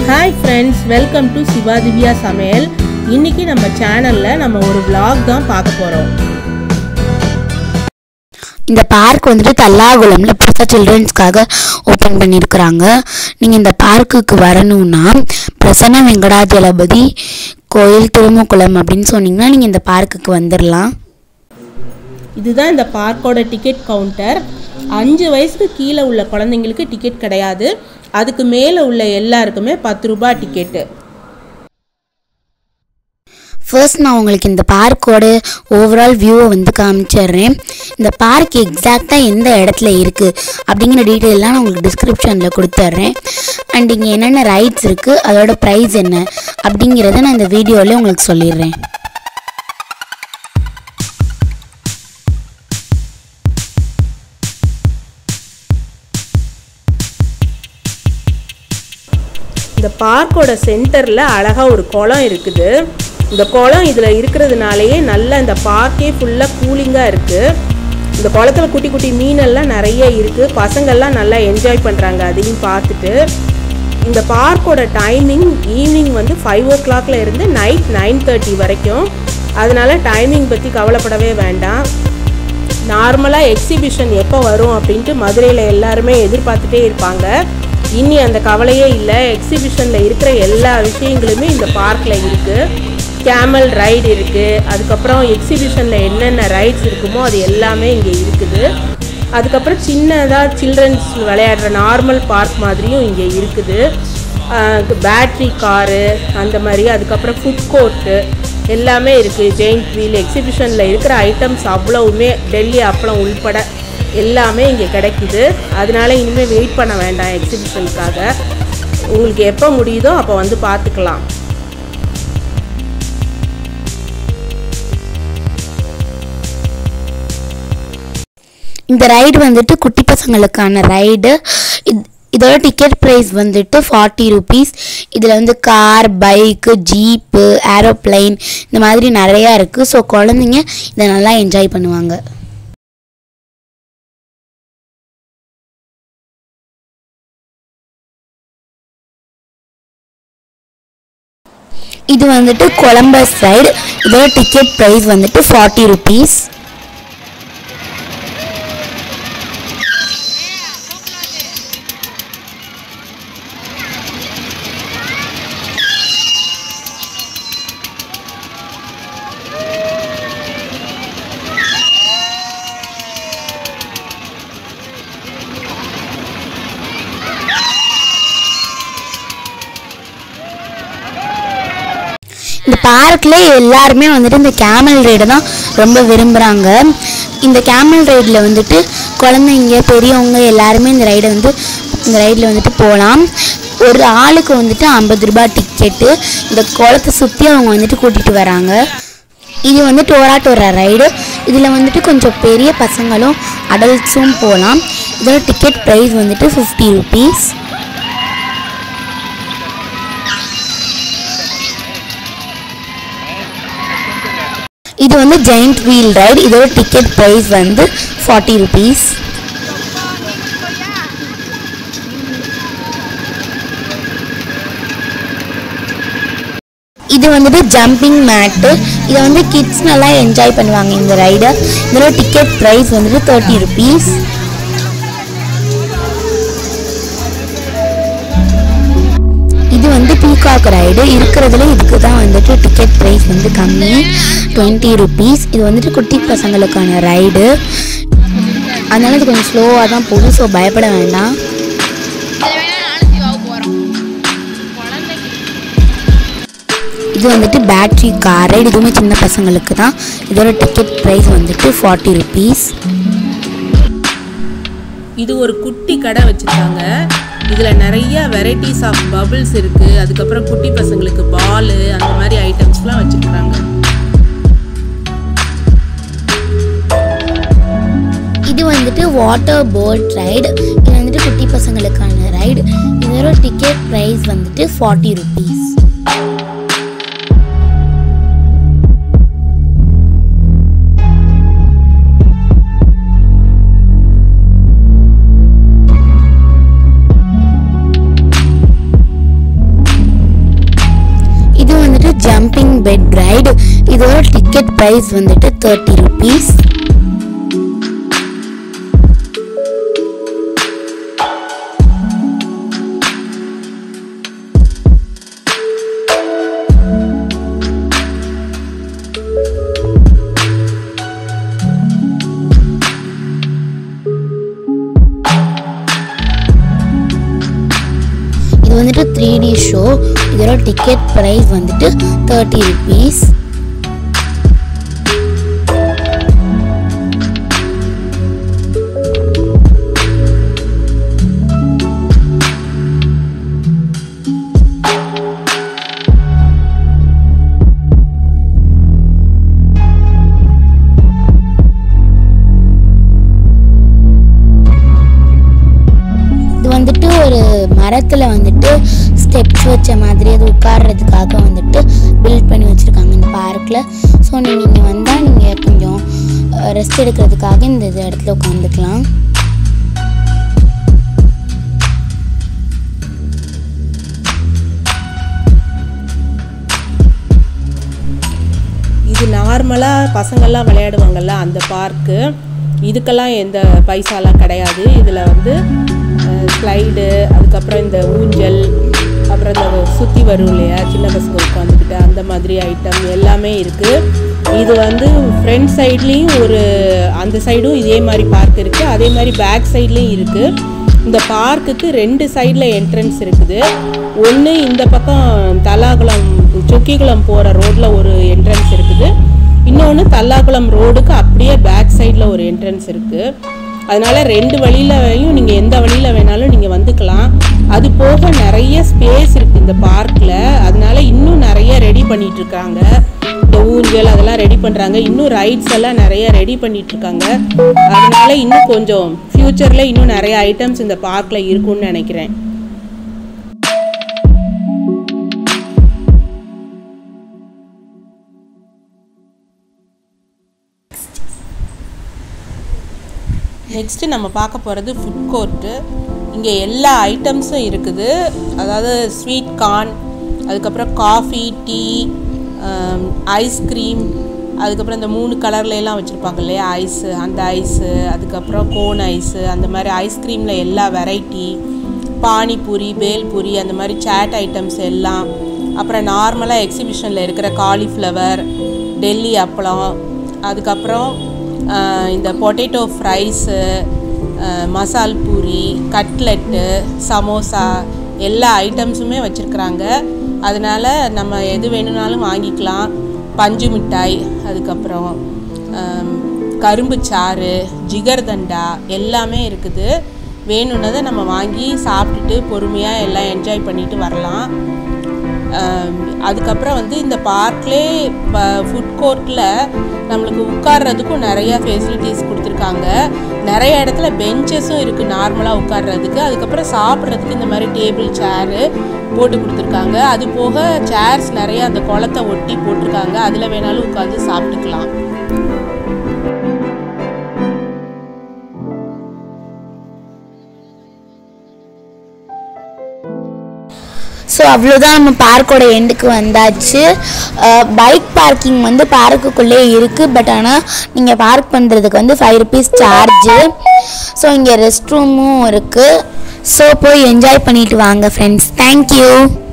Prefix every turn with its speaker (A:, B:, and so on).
A: Hi friends, welcome to Sivadivya Samayal. இன்னைக்கு நம்ம சேனல்ல நம்ம ஒரு vlog தான் பார்க்க போறோம்.
B: இந்த பார்க் வந்துட்டு தல்லாகுளம்ல புதுசா சில்ட்ரன்ஸ்க்காக ஓபன் பண்ணிருக்காங்க. நீங்க இந்த பார்க்குக்கு வரணும்னா பிரசன்ன வெங்கடாஜலபதி கோயில் திருமுக்குளம் அப்படினு சொன்னீங்கன்னா நீங்க இந்த பார்க்குக்கு வந்துடலாம்.
A: இதுதான் இந்த பார்க்கோட டிக்கெட் கவுண்டர். 5 வயசுக்கு கீழே உள்ள குழந்தைங்களுக்கு டிக்கெட் கிடையாது. அதுக்கு மேலே உள்ள எல்லாருக்குமே 10 ரூபாய் டிக்கெட்டு.
B: ஃபர்ஸ்ட் நான் உங்களுக்கு இந்த பார்க்கோட ஓவரால் வியூவை வந்து காமிச்சிடுறேன். இந்த பார்க் எக்ஸாக்டாக எந்த இடத்துல இருக்குது அப்படிங்கிற டீட்டெயிலாம் நான் உங்களுக்கு டிஸ்கிரிப்ஷனில் கொடுத்துட்றேன். அண்ட் இங்கே என்னென்ன ரைட்ஸ் இருக்குது, அதோட ப்ரைஸ் என்ன அப்படிங்கிறத நான் இந்த வீடியோவில் உங்களுக்கு சொல்லிடுறேன்.
A: இந்த பார்க்கோட சென்டரில் அழகாக ஒரு குளம் இருக்குது. இந்த குளம் இதில் இருக்கிறதுனாலேயே நல்ல இந்த பார்க்கே ஃபுல்லாக கூலிங்காக இருக்குது. இந்த குளத்தில் குட்டி குட்டி மீனெல்லாம் நிறைய இருக்குது. பசங்கள்லாம் நல்லா என்ஜாய் பண்ணுறாங்க அதையும் பார்த்துட்டு. இந்த பார்க்கோட டைமிங் ஈவினிங் வந்து 5 o'clock இருந்து நைட் 9:30 வரைக்கும். அதனால் டைமிங் பற்றி கவலைப்படவே வேண்டாம். நார்மலாக எக்ஸிபிஷன் எப்போ வரும் அப்படின்ட்டு மதுரையில் எல்லாருமே எதிர்பார்த்துட்டே இருப்பாங்க. இனி அந்த கவலையே இல்லை. எக்ஸிபிஷனில் இருக்கிற எல்லா விஷயங்களுமே இந்த பார்க்கில் இருக்குது. கேமல் ரைடு இருக்குது. அதுக்கப்புறம் எக்ஸிபிஷனில் என்னென்ன ரைட்ஸ் இருக்குமோ அது எல்லாமே இங்கே இருக்குது. அதுக்கப்புறம் சின்னதாக சில்ட்ரன்ஸ் விளையாடுற நார்மல் பார்க் மாதிரியும் இங்கே இருக்குது. பேட்ரி காரு அந்த மாதிரி, அதுக்கப்புறம் ஃபுட் கோர்ட்டு எல்லாமே இருக்குது. ஜெயிண்ட் வீல் எக்ஸிபிஷனில் இருக்கிற ஐட்டம்ஸ் அவ்வளவுமே டெல்லி அப்பளம் உள்பட எல்லாமே இங்கே கிடைக்குது. அதனால இனிமேல் வெயிட் பண்ண வேண்டாம் எக்ஸிபிஷனுக்காக. உங்களுக்கு எப்போ முடியுதோ அப்போ வந்து பார்த்துக்கலாம்.
B: இந்த ரைடு வந்துட்டு குட்டி பசங்களுக்கான ரைடு. இதோட டிக்கெட் ப்ரைஸ் வந்துட்டு 40 rupees. இதில் வந்து கார், பைக்கு, ஜீப்பு, ஏரோப்ளைன் இந்த மாதிரி நிறையா இருக்குது. ஸோ குழந்தைங்க இதை நல்லா என்ஜாய் பண்ணுவாங்க. இது வந்துட்டு கொலம்பஸ் ரைடு. இதோட டிக்கெட் ப்ரைஸ் வந்துட்டு 40 rupees. இந்த பார்க்கில் எல்லாருமே வந்துட்டு இந்த கேமல் ரைடை தான் ரொம்ப விரும்புகிறாங்க. இந்த கேமல் ரைடில் வந்துட்டு குழந்தைங்க பெரியவங்க எல்லாருமே இந்த ரைடில் வந்துட்டு போகலாம். ஒரு ஆளுக்கு வந்துட்டு 50 ரூபாய் டிக்கெட்டு. இந்த குளத்தை சுற்றி அவங்க வந்துட்டு கூட்டிகிட்டு வராங்க. இது வந்து டோரா ரைடு. இதில் வந்துட்டு கொஞ்சம் பெரிய பசங்களும் அடல்ட்ஸும் போகலாம். இதோட டிக்கெட் ப்ரைஸ் வந்துட்டு 50 rupees. இது வந்து ஜெயிண்ட் வீல் ரைடு. இதோட டிக்கெட் ப்ரைஸ் வந்து 40 rupees. இது வந்துட்டு ஜம்பிங் மேட்டு. இதை வந்து கிட்ஸ் நல்லா என்ஜாய் பண்ணுவாங்க இந்த ரைடை. இதோட டிக்கெட் ப்ரைஸ் வந்துட்டு 30 rupees. இது வந்து பீகாக் ரைடு. இருக்கிறதுல இதுக்கு தான் வந்துட்டு டிக்கெட் ப்ரைஸ் வந்து கம்மி, 20 rupees. இது வந்துட்டு குட்டி பசங்களுக்கான ரைடு. அதனால இது கொஞ்சம் ஸ்லோவாக தான் போகும். ஸோ பயப்பட வேண்டாம். இது வந்துட்டு பேட்ரி கார் ரைடு. இதுவுமே சின்ன பசங்களுக்கு தான். இதோட டிக்கெட் ப்ரைஸ் வந்துட்டு 40 rupees.
A: இது ஒரு குட்டி கடை வச்சுருக்காங்க. இதில் நிறைய வெரைட்டிஸ் ஆஃப் பபிள்ஸ் இருக்குது. அதுக்கப்புறம் குட்டி பசங்களுக்கு பாலு அந்த மாதிரி ஐட்டம்ஸ்லாம் வச்சுருக்காங்க.
B: இது வந்துட்டு வாட்டர் போட் ரைடு. இது வந்துட்டு குட்டி பசங்களுக்கான ரைடு. இதோட டிக்கெட் ப்ரைஸ் வந்துட்டு 40 rupees. Swing bed ride. இதோட டிக்கெட் ப்ரைஸ் வந்துட்டு 30 rupees. இது வந்துட்டு 3D ஷோ. இதோட டிக்கெட் ப்ரைஸ் வந்துட்டு 30 rupees. வந்துட்டு ஒரு மரத்தில் வந்துட்டு ஸ்டெப்ஸ் வச்ச மாதிரி அது உட்கார்றதுக்காக வந்துட்டு பில்ட் பண்ணி வச்சுருக்காங்க இந்த பார்க்கில். ஸோ நீங்கள் இங்கே வந்தால் நீங்கள் கொஞ்சம் ரெஸ்ட் எடுக்கிறதுக்காக இந்த இடத்துல உட்காந்துக்கலாம்.
A: இது நார்மலாக பசங்கள்லாம் விளையாடுவாங்கள்ல அந்த பார்க்கு. இதுக்கெல்லாம் எந்த பைசாலாம் கிடையாது. இதில் வந்து ஸ்லைடு, அதுக்கப்புறம் இந்த ஊஞ்சல், அப்புறம் இந்த சுற்றி வரும் இல்லையா சின்ன பசங்க உட்காந்துக்கிட்டு அந்த மாதிரி ஐட்டம் எல்லாமே இருக்குது. இது வந்து ஃப்ரண்ட் சைட்லேயும் ஒரு அந்த சைடும் இதே மாதிரி பார்க் இருக்குது, அதே மாதிரி பேக் சைட்லேயும் இருக்குது. இந்த பார்க்குக்கு 2 சைடில் என்ட்ரன்ஸ் இருக்குது. ஒன்று இந்த பக்கம் தல்லாகுளம் சொக்கிகுளம் போகிற ரோட்டில் ஒரு என்ட்ரன்ஸ் இருக்குது, இன்னொன்று தல்லாகுளம் ரோடுக்கு அப்படியே பேக் சைடில் ஒரு என்ட்ரன்ஸ் இருக்குது. அதனால் 2 வழியிலையும் நீங்கள் எந்த வழியில் வேணாலும் நீங்கள் வந்துக்கலாம். அது போக நிறைய ஸ்பேஸ் இருக்குது இந்த பார்க்கில். அதனால இன்னும் நிறைய ரெடி பண்ணிகிட்ருக்காங்க. இந்த ஊஞ்சல் அதெல்லாம் ரெடி பண்ணுறாங்க. இன்னும் ரைட்ஸ் எல்லாம் நிறைய ரெடி பண்ணிகிட்ருக்காங்க. அதனால இன்னும் கொஞ்சம் ஃப்யூச்சரில் இன்னும் நிறைய ஐட்டம்ஸ் இந்த பார்க்கில் இருக்குன்னு நினைக்கிறேன். நெக்ஸ்ட்டு நம்ம பார்க்க போகிறது ஃபுட் கோர்ட்டு. இங்கே எல்லா ஐட்டம்ஸும் இருக்குது. அதாவது ஸ்வீட் கார்ன், அதுக்கப்புறம் காஃபி, டீ, ஐஸ்கிரீம், அதுக்கப்புறம் இந்த 3 கலர்லாம் வச்சுருப்பாங்க இல்லையா ஐஸு, அந்த ஐஸு, அதுக்கப்புறம் கோன் ஐஸு, அந்த மாதிரி ஐஸ்கிரீமில் எல்லா வெரைட்டி, பானிபூரி, பேல்பூரி, அந்த மாதிரி சாட் ஐட்டம்ஸ் எல்லாம். அப்புறம் நார்மலாக எக்ஸிபிஷனில் இருக்கிற காலிஃப்ளவர், டெல்லி அப்பளம், அதுக்கப்புறம் இந்த பொட்டேட்டோ ஃப்ரைஸு, மசால் பூரி, கட்லெட்டு, சமோசா எல்லா ஐட்டம்ஸுமே வச்சுருக்குறாங்க. அதனால் நம்ம எது வேணும்னாலும் வாங்கிக்கலாம். பஞ்சு மிட்டாய், அதுக்கப்புறம் கரும்பு சாறு, ஜிகர்தண்டா எல்லாமே இருக்குது. வேணுன்னதை நம்ம வாங்கி சாப்பிட்டுட்டு பொறுமையாக எல்லாம் என்ஜாய் பண்ணிட்டு வரலாம். அதுக்கப்புறம் வந்து இந்த பார்க்லேயே ஃபுட் கோர்ட்டில் நம்மளுக்கு உட்கார்றதுக்கும் நிறையா ஃபெசிலிட்டிஸ் கொடுத்துருக்காங்க. நிறைய இடத்துல பெஞ்சஸும் இருக்குது நார்மலாக உட்கார்றதுக்கு. அதுக்கப்புறம் சாப்பிட்றதுக்கு இந்த மாதிரி டேபிள் சேரு போட்டு கொடுத்துருக்காங்க. அது போக சேர்ஸ் நிறையா அந்த குளத்தை ஒட்டி போட்டிருக்காங்க. அதில் வேணாலும் உட்காந்து சாப்பிட்டுக்கலாம்.
B: ஸோ அவ்வளோதான், நம்ம பார்க்கோட எண்டுக்கு வந்தாச்சு. பைக் பார்க்கிங் வந்து பார்க்குக்குள்ளே இருக்குது. பட் ஆனால் நீங்கள் பார்க் பண்ணுறதுக்கு வந்து 5 rupees சார்ஜு. ஸோ இங்கே ரெஸ்ட் ரூமும் இருக்குது. ஸோ போய் என்ஜாய் பண்ணிவிட்டு வாங்க ஃப்ரெண்ட்ஸ். தேங்க்யூ.